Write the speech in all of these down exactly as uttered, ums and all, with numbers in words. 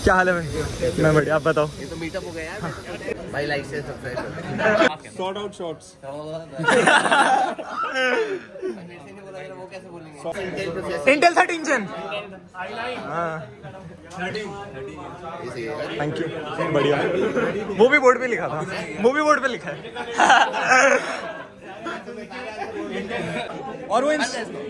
क्या हाल है भाई? मैं बढ़िया, आप बताओ। ये तो मीटअप हो गया यार भाई। लाइक से सब्सक्राइब सॉर्ट आउट शॉट्स। वो कैसे बोलेंगे? Intel thirteen gen. Thank you, बढ़िया। वो भी बोर्ड पे लिखा था, वो भी बोर्ड पे लिखा है। और वो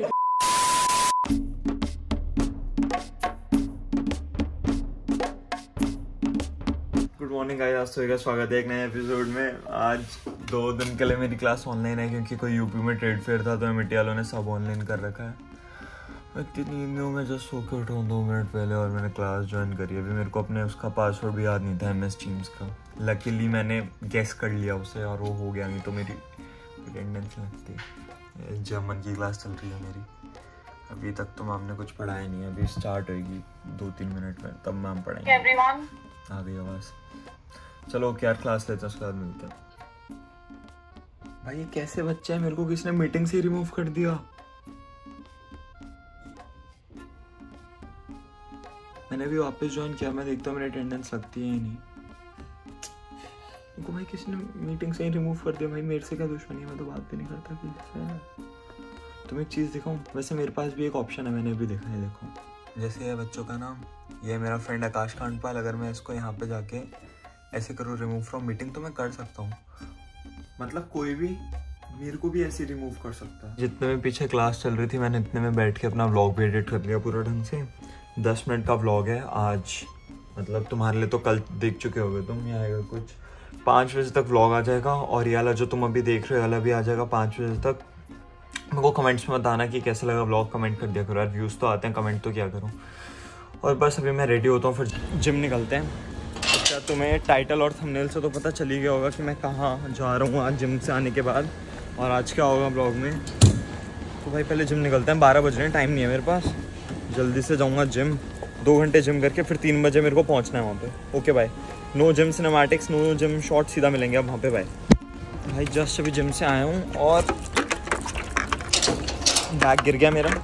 गुड मॉर्निंग गाइस, आज सुबह का स्वागत है एक नए एपिसोड में। आज दो दिन के लिए मेरी क्लास ऑनलाइन है क्योंकि कोई यूपी में ट्रेड फेयर था, तो मिट्टी वालों ने सब ऑनलाइन कर रखा है। इतनी नींद में मैं जस्ट सो के उठा हूँ दो मिनट पहले और मैंने क्लास ज्वाइन करी। अभी मेरे को अपने उसका पासवर्ड भी याद नहीं था, एम एस टीम्स का। लकीली मैंने गेस कर लिया उसे और वो हो गया, नहीं तो मेरी अटेंडेंस लगती। जर्मन की क्लास चल रही है मेरी। अभी तक तो मैम ने कुछ पढ़ाया नहीं है, अभी स्टार्ट होगी दो तीन मिनट में, तब मैम पढ़ाएंगे। आ गई आवाज़। चलो क्या क्लास लेते हैं, उसके बाद मिलते हैं। भाई ये कैसे बच्चा है, मेरे को किसने मीटिंग से रिमूव कर दिया। मैंने भी वापस ज्वाइन किया, मैं देखता हूँ मेरी अटेंडेंस लगती है या नहीं। उनको भाई किसी ने मीटिंग से ही रिमूव कर दिया। भाई मेरे से क्या दुश्मनी है, मैं तो बात भी नहीं करता किसी से। तुम्हें एक चीज़ दिखाऊँ, वैसे मेरे पास भी एक ऑप्शन है, मैंने भी देखा है। देखो जैसे ये बच्चों का नाम, ये है मेरा फ्रेंड आकाश कांडपाल। अगर मैं इसको यहाँ पे जाके ऐसे करूँ रिमूव फ्रॉम मीटिंग, तो मैं कर सकता हूँ। मतलब कोई भी मेरे को भी ऐसे रिमूव कर सकता है। जितने में पीछे क्लास चल रही थी, मैंने इतने में बैठ के अपना व्लॉग भी एडिट कर लिया पूरा ढंग से। दस मिनट का व्लॉग है आज, मतलब तुम्हारे लिए तो कल देख चुके होगे तुम। ये आएगा कुछ पाँच बजे तक व्लॉग आ जाएगा, और ये वाला जो तुम अभी देख रहे हो वाला भी आ जाएगा पाँच बजे तक। मेरे को कमेंट्स में बताना कि कैसा लगा व्लॉग, कमेंट कर दिया करो यार। व्यूज़ तो आते हैं, कमेंट तो क्या करूँ। और बस अभी मैं रेडी होता हूँ, फिर जिम निकलते हैं। अच्छा तुम्हें टाइटल और थंबनेल से तो पता चल ही गया होगा कि मैं कहाँ जा रहा हूँ आज जिम से आने के बाद, और आज क्या होगा ब्लॉग में। तो भाई पहले जिम निकलते हैं, बारह बज रहे हैं, टाइम नहीं है मेरे पास। जल्दी से जाऊँगा जिम, दो घंटे जिम करके फिर तीन बजे मेरे को पहुँचना है वहाँ पे। Okay bye. No gym cinematics, no gym short, सीधा मिलेंगे अब वहाँ पे। बाय भाई। जस्ट अभी जिम से आया हूँ और बैग गिर गया मेरा।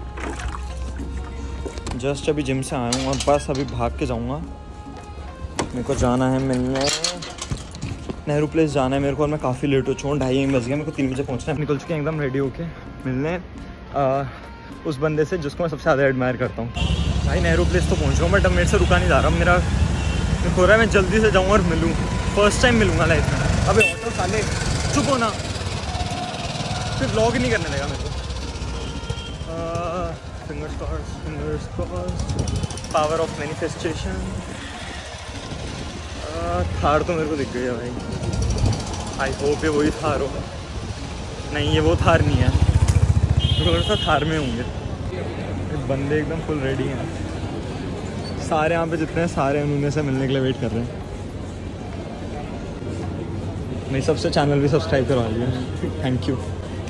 जस्ट अभी जिम से आया हूँ और बस अभी भाग के जाऊँगा। मेरे को जाना है मिलने, नेहरू प्लेस जाना है मेरे को, और मैं काफ़ी लेट हो चुका हूँ। ढाई बज गया, मेरे को तीन बजे पहुँचना है। निकल चुके हैं एकदम रेडी होके मिलने आ, उस बंदे से जिसको मैं सबसे ज़्यादा एडमायर करता हूँ। भाई नेहरू प्लेस तो पहुँच रहा हूँ, बट अब मेरे से रुका नहीं जा रहा। मेरा हो रहा है मैं जल्दी से जाऊँ और मिलूँ, फर्स्ट टाइम मिलूँगा लाइफ में। अबे ऑटो साले चुप होना, फिर व्लॉग नहीं करने लगा मेरे को। Fingers crossed, fingers crossed, power of manifestation. Thar तो मेरे को दिख गई है भाई। आई होप ये वही थार हो। नहीं ये वो थार नहीं है, थोड़ा सा थार में होंगे। बंदे एकदम फुल रेडी हैं सारे, यहाँ पे जितने हैं सारे उन्होंने से मिलने के लिए वेट कर रहे हैं। नहीं सबसे चैनल भी सब्सक्राइब करवा लिया, थैंक यू।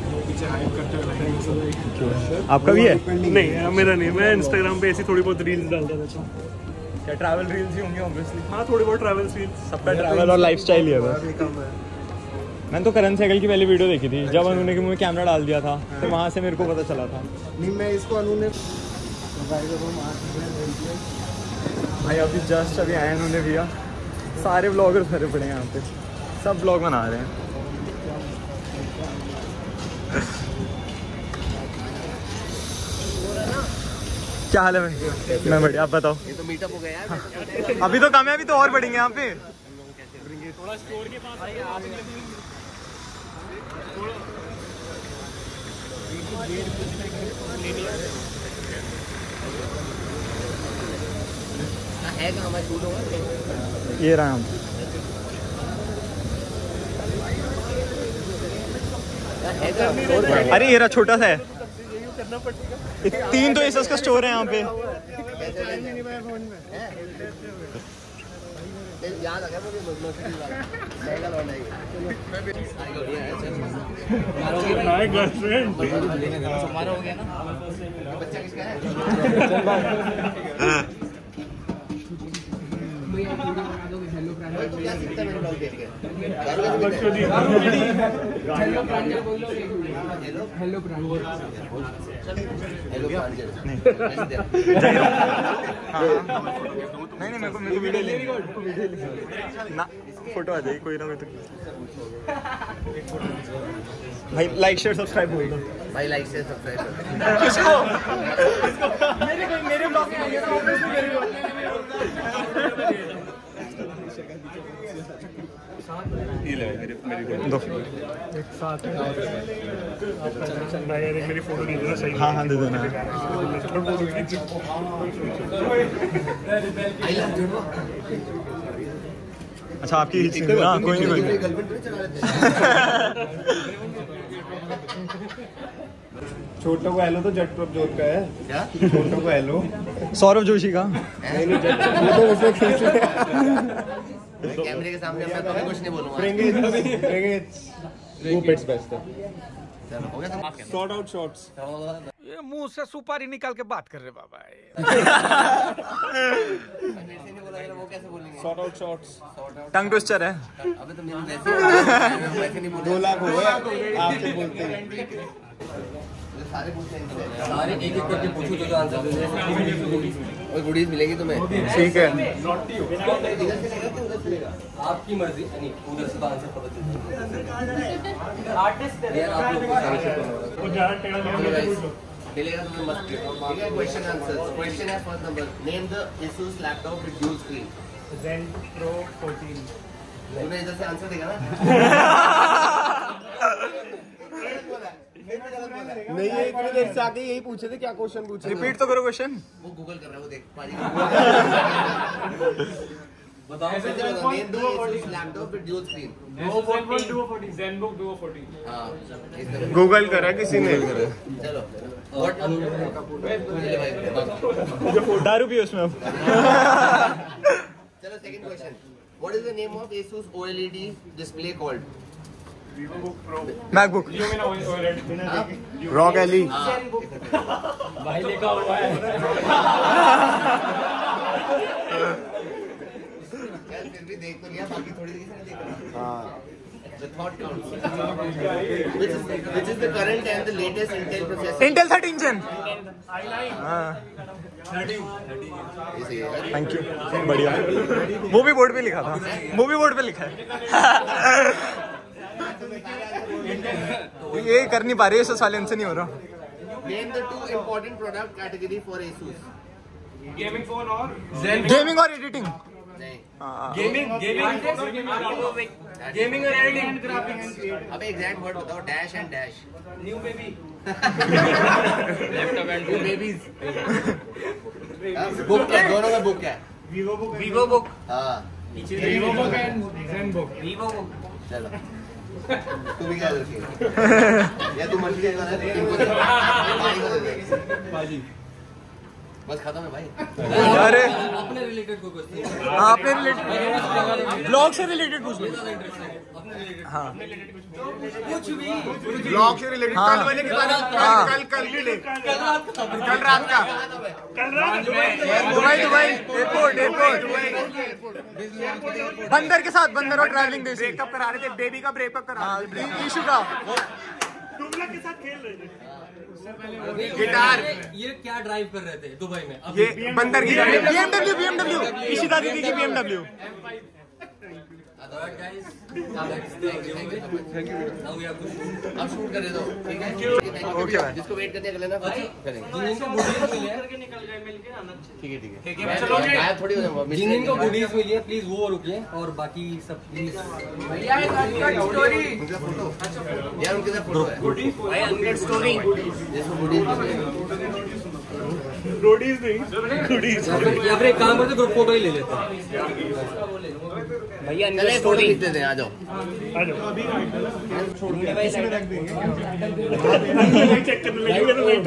आपका भी है? नहीं मेरा नहीं, मैं इंस्टाग्राम पे ऐसी थोड़ी बहुत रील्स डालता था। क्या ट्रैवल रील्स ही होंगी ऑब्वियसली? हाँ थोड़ी बहुत ट्रैवल रील्स, सबका ट्रैवल और लाइफस्टाइल ही है बस। मैंने तो करण सहगल की पहली वीडियो देखी थी, जब उन्होंने मुझे कैमरा डाल दिया था, तो वहाँ से मेरे को पता चला था। नहीं मैं इसको उन्होंने भाई अभी जस्ट अभी आए उन्होंने भैया। सारे ब्लॉगर्स भरे पड़े हैं यहाँ पे, सब ब्लॉग बना रहे हैं। क्या हाल है भाई? मैं बढ़िया, आप बताओ। ये तो मीटअप हो गया यार। अभी तो कम है, अभी तो और बढ़ेंगे यहाँ पे। थोड़ा स्टोर के पास है कहाँ हमारा शूट होगा? ये रहा हम। अरे ये रहा छोटा सा है, तीन तो एसएस का स्टोर है यहाँ पे। याद आ गया मुझे गर्लफ्रेंड हमारा हो गया ना। बच्चा किसका है? हेलो हेलो नहीं नहीं मेरे को मेरे को वीडियो ले ना फोटो आ जाएगी कोई ना कोई तो भाई लाइक शेयर सब्सक्राइब हो गया भाई लाइक शेयर सब्सक्राइब किसको मेरे कोई मेरे ब्लॉग में आएगा तो ऑब्वियसली मेरे को ये ले मेरे मेरी दो एक साथ भाई यार मेरी फोटो दे देना सही हाँ हाँ दे देना अच्छा आपकी हिट सीन ना कोई नहीं कोई नहीं छोटो को हेलो तो जट प्रभजोत का है क्या छोटो को हेलो सौरभ जोशी का नहीं नहीं जट फोटो उसमें खींच ले कैमरे के सामने मैं कभी कुछ नहीं बोलूंगा ब्रिंग वो पेट्स बेस्ट है चलो हो गया शॉर्ट आउट शॉट्स ये मुंह से सुपारी निकाल के बात कर रहे बाबा वो कैसे बोलेंगे short out shots tongue twister है अबे तो मेरे वैसे वैसे नहीं बोल दो लाख हो गए आपसे बोलते हैं सारे पूछते हैं सारे एक एक करके पूछो तो आंसर दे और गुडीज मिलेगी तुम्हें ठीक है आपकी मर्जी नहीं उधर से तो आंसर पता चलता आर्टिस्ट यार आप लोग वो ज़्यादा टेढ़ा नहीं मिलेगा तुम्हें मस्त ठीक है क्वेश्चन आंसर क्वेश्चन है first number name the Asus laptop with dual screen Zen Pro fourteen तूने इधर से आंसर देगा ना नहीं ये इतनी देर से आके यही पूछे थे क्या क्वेश्चन पूछे रिपीट तो करो क्वेश्चन वो गूगल कर रहा है वो देख पाजी बताओ name the Asus laptop with dual screen ZenBook Duo fourteen हां इस तरह गूगल करा किसी ने चलो व्हाट चले भाई दारू भी उसमें अब चलो second question what is the name of Asus O L E D display called MacBook रॉक एली भाई लिखा हुआ है यार फिर भी देख तो लिया बाकी थोड़ी देर से देख रहा हां The thought counts. which is which is the current and the latest Intel processor? Intel thirteen gen हाँ इसी है। थैंक यू बढ़िया मूवी बोर्ड पे लिखा था मूवी बोर्ड पे लिखा है ये कर नहीं पा रही है साइलेंस से नहीं हो रहा Name the two important product category for Asus. Gaming phone और गेमिंग और एडिटिंग नहीं गेमिंग गेमिंग गेमिंग और एडिटिंग ग्राफिक्स अबे एग्जैक्ट वर्ड बताओ dash and dash new baby laptop and two babies book क्या दोनों में बुक क्या है वीवो बुक वीवो बुक हाँ Vivo book and ZenBook Vivo book चलो तू भी क्या रखी या तू मछली का ना इनको दे भाई को दे दे बस खत्म है भाई अरे अपने रिलेटेड कोई क्वेश्चन हाँ अपने रिलेटेड ब्लॉग से रिलेटेड पूछ लो हाँ कुछ भी ब्लॉग से रिलेटेड हाँ। कल वाले के बारे में हाँ। कल कल के लिए कल रात का कल रात का कल रात दुबई दुबई एयरपोर्ट एयरपोर्ट बंदर के साथ बंदर और ट्रैवलिंग देसी ब्रेकअप करा रहे थे बेबी का ब्रेकअप करा हाँ इशू का टुगलक के साथ खेल रहे थे गिटार ये क्या ड्राइव कर रहे थे दुबई में ये बंदर की बीएमडब्ल्यू बीएमडब्ल्यू इशिता दीदी की BMW Alright guys, now we have to shoot. अब शूट कर दो ठीक है Okay, bye. जिसको वेट करने के लिए ना करेंगे जिनको गुडीज मिली है ठीक है ठीक है चलो मैं थोड़ी हो जाऊंगा जिनको गुडीज मिली है प्लीज वो रुकिए और बाकी सब प्लीज यार उनके साथ फोटो है भाई अनकट स्टोरी जिसको गुडीज रोडीज नहीं गुडीज या फिर एक काम करते ग्रुप फोटो ही ले लेते हैं भैया अनकट स्टोरी लिख देते हैं आ जाओ आ जाओ चेक करने लगेंगे तो लाइटर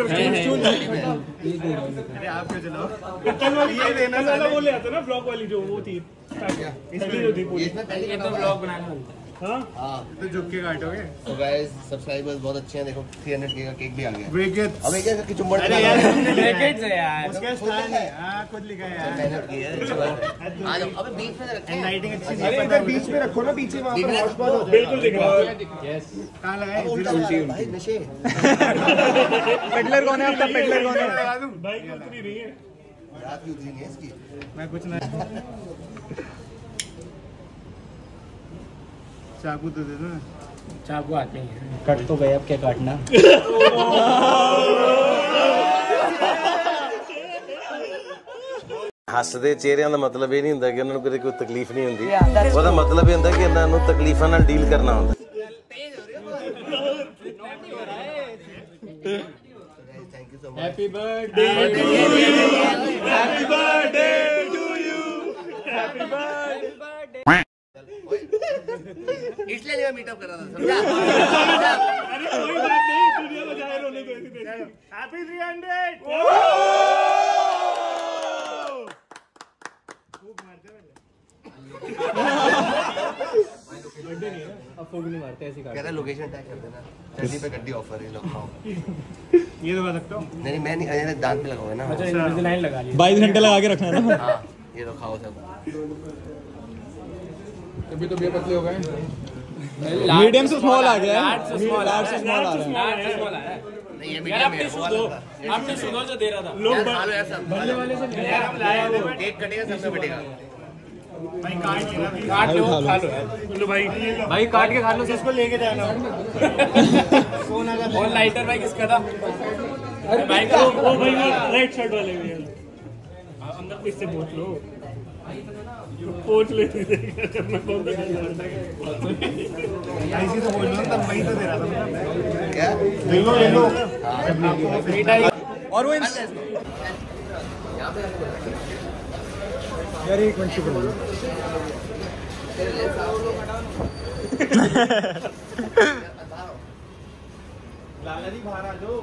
अरे आप क्यों चलाओ कल वाली ये देना वाला वो ले आता ना ब्लॉग वाली जो वो थी इसमें जो थी पूरी इसमें पहले ये तो ब्लॉग बनाना हाँ हाँ तो झुक के काटोगे तो गाइस सब्सक्राइबर्स बहुत अच्छे हैं देखो तीन सौ के का केक भी आ गया ब्रेकेट अब एक है कि चुम्बड़ अरे यार ब्रैकेट्स है यार उसका स्थान है हां खुद लिखा है यार मेहनत की है अच्छी बात है आ जाओ अबे बीच में रखे हैं लाइटिंग अच्छी है अरे इधर बीच में रखो ना पीछे वहां पर हॉटस्पॉट हो जाएगा बिल्कुल दिख रहा है कहां लगाए उल्टा भाई नशे पेडलर कौन है आपका पेडलर कौन है बाइक उतरी नहीं है रात की उतरी नहीं है इसकी। मैं कुछ ना चाकू तो दे दो ना। चाकू आते हैं, कट तो गए, अब क्या काटना। ਹੱਸਦੇ ਚਿਹਰਿਆਂ ਦਾ ਮਤਲਬ ਇਹ ਨਹੀਂ ਹੁੰਦਾ ਕਿ ਉਹਨਾਂ ਨੂੰ ਕਦੇ ਕੋਈ ਤਕਲੀਫ ਨਹੀਂ ਹੁੰਦੀ, ਉਹਦਾ ਮਤਲਬ ਇਹ ਹੁੰਦਾ ਕਿ ਇਹਨਾਂ ਨੂੰ ਤਕਲੀਫਾਂ ਨਾਲ ਡੀਲ ਕਰਨਾ ਹੁੰਦਾ। Happy birthday happy birthday to you, happy birthday. इसलिए मैं मीटअप कर रहा था, समझा? अरे कोई बात नहीं, दुनिया को जाहिर होने दो। Happy three hundred. बर्थडे नहीं है, अब फोग नहीं मारते, ऐसी कह रहा लोकेशन टैग कर देना, थर्टी पे गड्डी ऑफर है, लोग खाओ। ये दबा सकता हूँ? नहीं मैं नहीं, अरे दांत पे लगाओ ना। अच्छा, लाइन लगा ली। बाईस घंटे लगा के रखना है ना। हाँ ये लोग खाओ सब। अभी तो बे पतले हो गए। मीडियम से स्मॉल आ गया है, लार्ज से स्मॉल आ रहा है। नहीं ये मीडियम है, वो वाला था। आपने सुनो जो दे रहा था। लोग यार खा लो यार सब। बल्ले वाले से लाया वो केक कटेगा सबसे बटेगा। भाई काट लेना, काट लो, खा लो। लो भाई भाई काट के खा लो, इसको लेके जाना। और लाइटर भाई किसका था? अरे भाई का वो भाई रेड शर्ट वाले भी है, अंदर कुछ से पूछ लो, पूछ ले करना कौन सा ऐसी तो बोल लो, तब वही तो दे रहा था क्या? ले लो ले लो। और वो यार एक मिनट शुक्र लाला जी बाहर आ जाओ,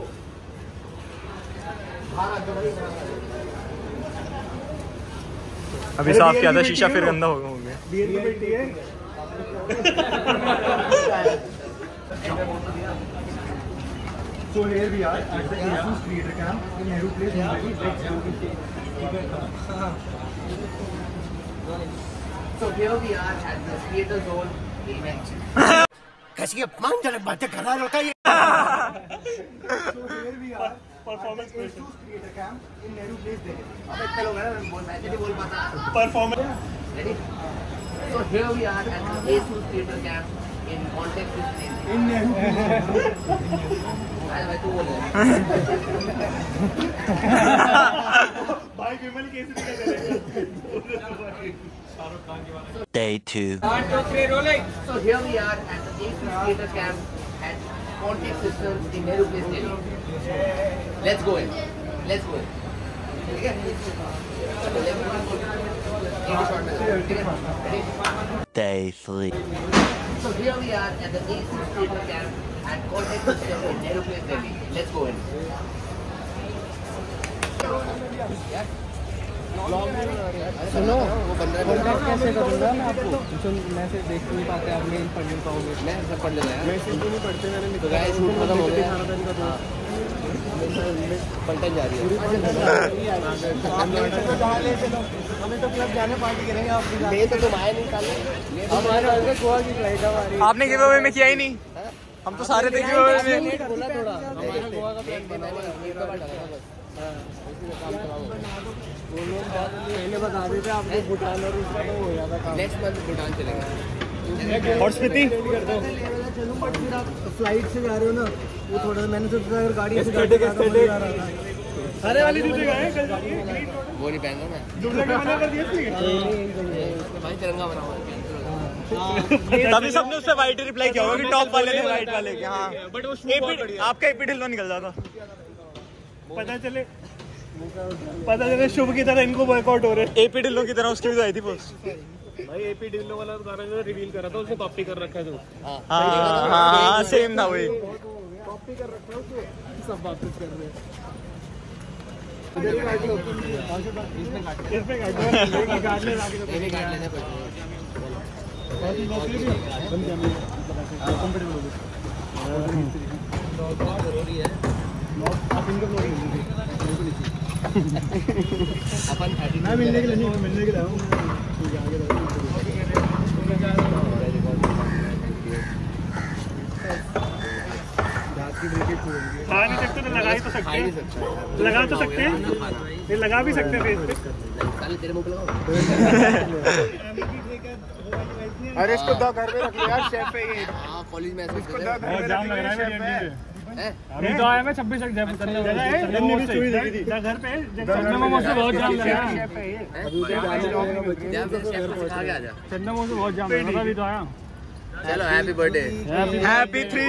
अभी साफ किया था शीशा, फिर गंदा हो गया। बियर की बेटी है। So here we are at the ASUS Creator Camp in Nehru Place, Mumbai. Let's go. So here we are at the Creator Zone event. कैसी अपमानजनक बातें कर रहा है लड़का ये। So here we are performance ASUS Creator Camp in Nehru Place, Delhi. अब इतने लोग हैं, मैं बोल मैं नहीं बोल पाता। Performance Ready? So here we are at the ASUS Creator Camp in Context with Delhi. in Nehru Place. अरे भाई तू बोल रहा है। भाई विमल कैसे निकल Day two. So here we are at the ASUS Creator Camp at Context Systems in Nehru Place, Delhi. Let's go in. Let's go in. ठीक है? एक शॉट में ठीक है? Ready? Day three. So here we are at the ASUS Creator Camp at Context Systems in Nehru Place, Delhi. Let's go in. सुनो वो पंद्रह minute कैसे करूँगा मैं आपको? मैसेज देख नहीं पाते, आप मेल पढ़ नहीं पाओगे। मैं सब पढ़ लेना है। मैसेज भी नहीं पढ़ते, मैंने तो गाइस शूट खत्म हो गया। पलटन जा रही है। हमें तो क्लब जाने पार्टी करेंगे आप। मैं तो तुम आए नहीं कल। हमारे गोवा की फ्लाइट हमारी। आपने गिव अवे में किया ही नहीं, हम तो सारे थे गिव अवे में। बोला थोड़ा गोवा का प्लान बनाना है, एक बार डालना बस। पहले बता देते आपको, भूटान और उसका तो हो जाता काम। नेक्स्ट मंथ भूटान चलेंगे। और स्मृति चलूँ बट फिर आप फ्लाइट से जा रहे हो ना, वो थोड़ा मैंने सोचा अगर गाड़ी से Aesthetic, aesthetic। सारे वाले जूते गए कल वो नहीं पहन रहा मैं। दुर्गा का मना कर दिया इसलिए। भाई तिरंगा बना हुआ है। तभी सबने उससे वाइट रिप्लाई किया होगा कि टॉप वाले ने वाइट वाले के। हाँ बट वो आपका एपी ढिल्लो निकल जाता। पता चले पता चले शुभ की तरह इनको बॉयकॉट हो रहे। एपी ढिल्लो की तरह उसकी भी आई थी पोस्ट। भाई एपी ढिल्लो वाला गाना जो रिवील करा था उसने कॉपी कर रखा है जो। हाँ हाँ सेम था वही। कॉपी कर रखा है उसको, सब वापस कर रहे हैं। इसमें काट ले, काट ले बाकी तो ये भी काट लेने पड़ते मैं मिलने के लिए नहीं, मिलने के लिए आऊँ। खा नहीं सकते तो लगा ही तो सकते। खा ही नहीं सकता। लगा तो सकते हैं, ये लगा भी सकते हैं फेस पे। साले तेरे मुंह पे लगाओ। अरे इसको दो घर में रख लिया यार, शेफ है ये। हाँ कॉलेज में ऐसे इसको दो घर में रख लिया, शेफ है। अभी तो आया मैं छब्बीस तक जब करने जगह है जन्म भी स्टोरी देखी थी घर पे चंदन मोमो से बहुत जाम लगा शेफ है ये। जब से शेफ को सिखा के आ जा। चंदन मोमो से बहुत जाम लगा अभी तो आया। चलो हैप्पी बर्थडे। हैप्पी थ्री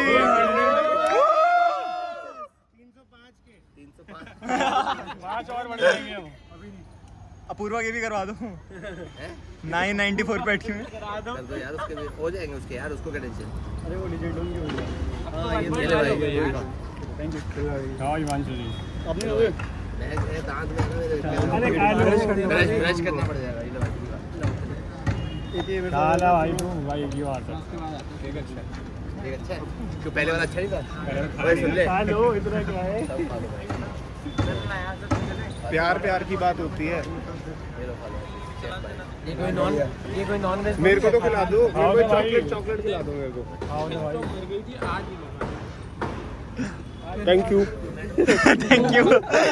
पाँच और बढ़ जाएंगे वो। अपूर्वा के भी करवा दो। नाइन नाइन्टी फोर पे अटकी में कर दो यार, उसके भी हो जाएंगे उसके यार, उसको क्या टेंशन। अरे वो लीजेंड होंगे ये ले भाई। Thank you. हां हिमांशु जी आपने हो मैं मेरे दांत में ना मेरे अरे ब्रश ब्रश ब्रश करना पड़ जाएगा। ये लो भाई। साला भाई तू भाई क्यों आता ठीक अच्छा ठीक अच्छा है क्यों पहले वाला अच्छा नहीं था। ओए सुन ले हेलो इधर क्या है। प्यार प्यार की बात होती है। ये कोई नॉन ये कोई नॉन वेज मेरे को तो खिला दो, मेरे को चॉकलेट चॉकलेट खिला दो मेरे को। Thank you thank you.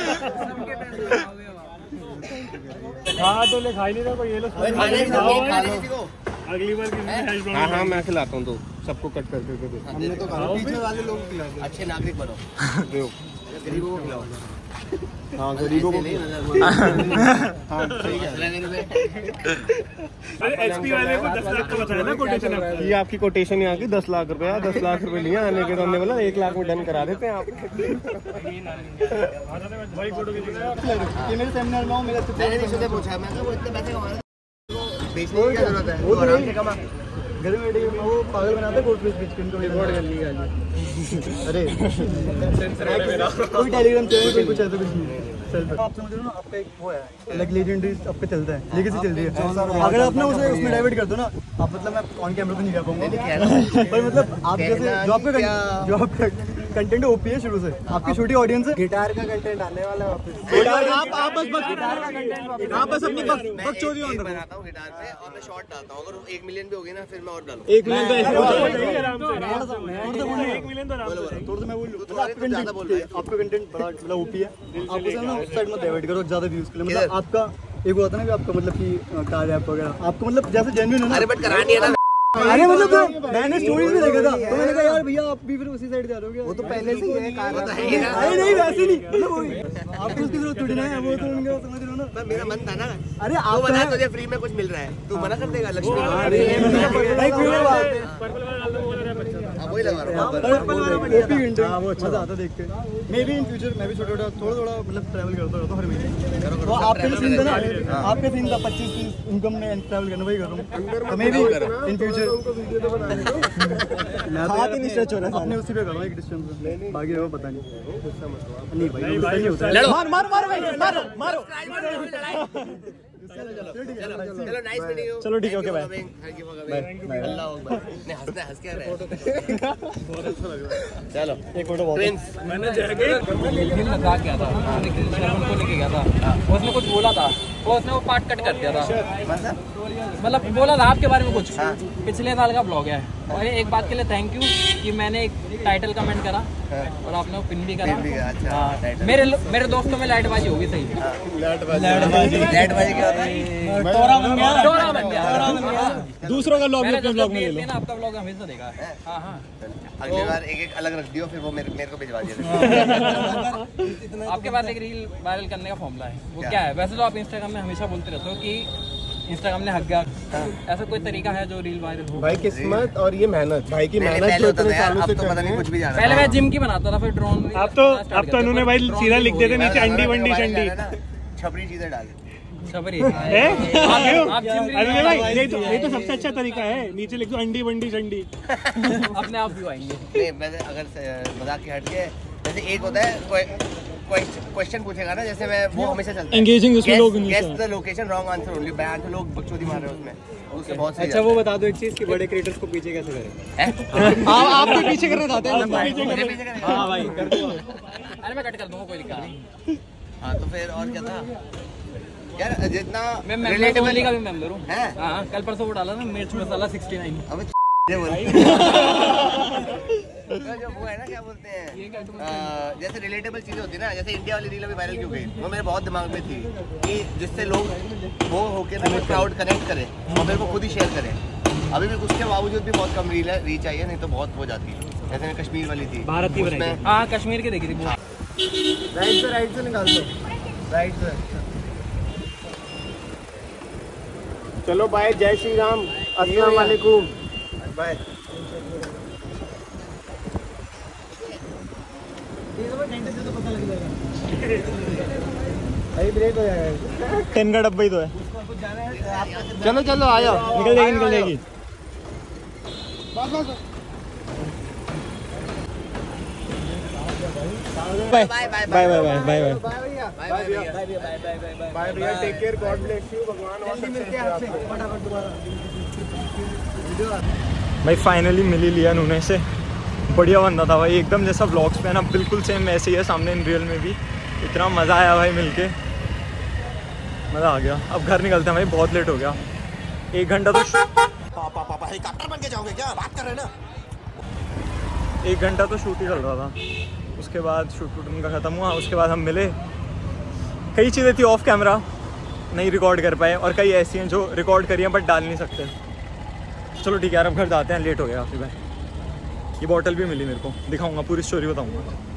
हाँ तो ले खाई नहीं रहा कोई ये लो खाने खाने किसी को अगली बार किसी हैश ब्राउन। हाँ हाँ मैं खिलाता हूँ, तो सबको कट करके दे दो। हमने तो कहा पीछे वाले लोग खिला दो। अच्छे नागरिक बनो, दो गरीबों को खिलाओ। हाँ गरीबों को नहीं हाँ सही है। अरे एचपी वाले को दस लाख का बताया ना कोटेशन आपका। ये आपकी कोटेशन यहाँ की दस लाख रुपया, दस लाख रुपए लिए आने के, तो हमने बोला एक लाख में डन करा देते हैं आप। भाई फोटो खींचेगा ये मेरे सेमिनार में मेरा मैंने भी सुबह पूछा, मैं कहा वो इतने पैसे कमा रहे हैं, बेचने की क्या जरूरत है, वो आराम से कमा। घर में बैठे वो पागल बनाते कोर्ट में स्पीच को रिकॉर्ड कर लिया। अरे कोई टेलीग्राम चैनल कोई कुछ ऐसा कुछ नहीं। आप समझ रहे हो ना, आपका एक वो है लाइक लेजेंडरी आपका चलता है, लेगेसी चल रही है। अगर आप ना उसे उसमें डाइवर्ट कर दो ना, आप मतलब मैं ऑन कैमरा तो नहीं कह पाऊंगा, पर मतलब आप जैसे जो आपका जो आपका कंटेंट ओपी है शुरू से, आपकी छोटी ऑडियंस है। गिटार का कंटेंट आने वाला है वापस। आप आप बस बस गिटार का कंटेंट आप बस अपनी बकचोदी ऑन रखो। बनाता हूँ गिटार पे और मैं शॉर्ट डालता हूँ, अगर एक मिलियन भी हो गई ना फिर मैं और डालूँ। एक मिलियन तो ऐसे हो जाएगा। एक मिलियन तो आराम से। थोड़ा सा मैं बोल लूँ, आपका कंटेंट बड़ा मतलब ओपी है, आप उसे ना उस साइड में डाइवर्ट करो ज्यादा व्यूज के लिए। मतलब आपका एक होता है ना कि आपका मतलब कि कार ऐप वगैरह आपको मतलब जैसे जेन्युइन है ना। अरे बट करानी है ना। अरे मतलब मैंने स्टोरीज भी देखा था, तो मैंने कहा यार भैया आप भी फिर उसी साइड जा रहे हो। वो तो पहले से ही है कार। अरे नहीं वैसे नहीं, मतलब आपको उसकी जरूरत थोड़ी ना है, वो तो उनका समझ रहे हो ना। मेरा मन था ना। अरे आप आप बता तुझे फ्री में कुछ मिल रहा है, तू मना कर देगा लक्ष्मी। वही लगा रहा हूँ। हाँ वो अच्छा आता देख के। मैं भी इन फ्यूचर मैं भी छोटा छोटा थोड़ा थोड़ा मतलब ट्रैवल करता रहता हूँ हर महीने। तो आपके जो सीन था ना, आपके सीन था पच्चीस तीस इनकम में ट्रैवल करना, वही कर रहा हूँ मैं भी इन फ्यूचर। हाथ ही नहीं स्ट्रेच हो रहा है, अपने उसी पे कर रहा हूँ एक डिस्टेंस पे, बाकी वो पता नहीं। नहीं भाई गुस्सा नहीं होता है। मार मार मार भाई मारो मारो। चलो नाइस मीटिंग यू। चलो ठीक है, okay bye. Thank you for coming. अल्लाह अकबर। नहीं हंसना हंस क्या रहे हैं। बहुत अच्छा लग रहा है। चलो एक फोटो बहुत प्रिंस मैंने जैकेट लेकिन लगा गया था, शर्म को लेके गया था, उसने कुछ बोला था, वो उसने वो पार्ट कट कर दिया था, मतलब बोला था आपके बारे में कुछ पिछले साल का ब्लॉग है। और एक बात के लिए थैंक यू कि मैंने एक टाइटल कमेंट करा और आपने वो पिन भी करा। हाँ, मेरे मेरे दोस्तों में लाइटबाजी होगी सही। लाइटबाजी क्या होता है? टोरा बन गया, टोरा बन गया। दूसरों का ब्लॉग अपने ब्लॉग में ले लो। आपका ब्लॉग हमेशा देखा है। हाँ हाँ, अगली बार एक एक अलग रख दियो, फिर वो मेरे मेरे को भिजवा दिया। आपके पास एक रील वायरल करने का फॉर्मूला है, वो क्या है? वैसे तो आप इंस्टाग्राम में हमेशा बोलते रहते हो कि इंस्टाग्राम ने हक गया, ऐसा कोई तरीका है जो रील वायरल हो? भाई किस्मत और ये मेहनत, भाई की मेहनत पहले जो होता इतने था यार, सालों अब से तो पता नहीं कुछ भी जाना। पहले मैं जिम की बनाता था, फिर ड्रोन। अब तो अब तो उन्होंने भाई सीधा लिख देते नीचे अंडी वंडी शंडी छपरी चीजें डाल। छपरी है। आप जिम अरे भाई ये तो ये तो सबसे अच्छा तरीका है, नीचे लिख दो अंडी वंडी शंडी। अपने आप भी आएंगे। नहीं वैसे अगर मजाक के हट के, जैसे एक होता है क्वेश्चन पूछेगा ना, जैसे मैं वो हमेशा चलता है एंगेजिंग, उसमें लोग guess the location wrong answer only, ban तो लोग बकचोदी मार रहे हैं उसमें, उससे बहुत सही। अच्छा वो बता दो एक चीज कि बड़े क्रिएटर्स को पीछे कैसे करें? है आप आप भी पीछे करना चाहते हैं? मुझे पीछे करेंगे। हाँ भाई कर दो। अरे मैं कट कर दूंगा, कोई दिक्कत नहीं। हाँ तो फिर और क्या था यार, जितना मैं मेंबर वाली का भी मेंबर हूँ। है हाँ, कल परसों वो डाला ना मिर्च मसाला सिक्सटी नाइन। अब बोल जो वो है ना क्या बोलते हैं, जैसे रिलेटेबल चीजें होती है ना, जैसे इंडिया वाली रील अभी वायरल क्यों गई, वो मेरे बहुत दिमाग में थी कि जिससे लोग वो होके ना क्राउड कनेक्ट करें और मेरे को खुद ही शेयर करें। अभी भी उसके बावजूद भी बहुत कम रील है, रीच आई है, नहीं तो बहुत हो जाती है। जैसे कश्मीर वाली थी, भारत की बनाई। हाँ कश्मीर की देखी थी। राइट से राइट से निकाल दो, राइट से। चलो बाय, जय श्री राम, अस्सलाम वालेकुम, बाय। तो पता लग जाएगा भाई, ब्रेक हो जाएगा। टेन का डब्बा ही तो है। चलो चलो आ जाओ, निकल जाएगी निकल जाएगी। Bye bye bye bye bye bye bye bye भैया, बाय भैया, take care, God bless you, भगवान और मिलते हैं आपसे फटाफट दोबारा। भाई फाइनली मिल ही लिया नूने से, बढ़िया बंदा था भाई, एकदम जैसा व्लॉग्स पे है ना, बिल्कुल सेम ऐसे ही है सामने इन रियल में भी। इतना मज़ा आया भाई मिलके, मज़ा आ गया। अब घर निकलते हैं भाई, बहुत लेट हो गया। एक घंटा तो पापा पापा हेलीकॉप्टर बन के जाओगे क्या, बात कर रहे हैं ना। एक घंटा तो शूट ही चल रहा था, उसके बाद शूट वूट उनका ख़त्म हुआ, उसके बाद हम मिले। कई चीज़ें थी ऑफ कैमरा नहीं रिकॉर्ड कर पाए, और कई ऐसी हैं जो रिकॉर्ड करी हैं बट डाल नहीं सकते। चलो ठीक है यार, अब घर जाते हैं, लेट हो गया काफ़ी भाई। ये बॉटल भी मिली मेरे को, दिखाऊंगा, पूरी स्टोरी बताऊंगा।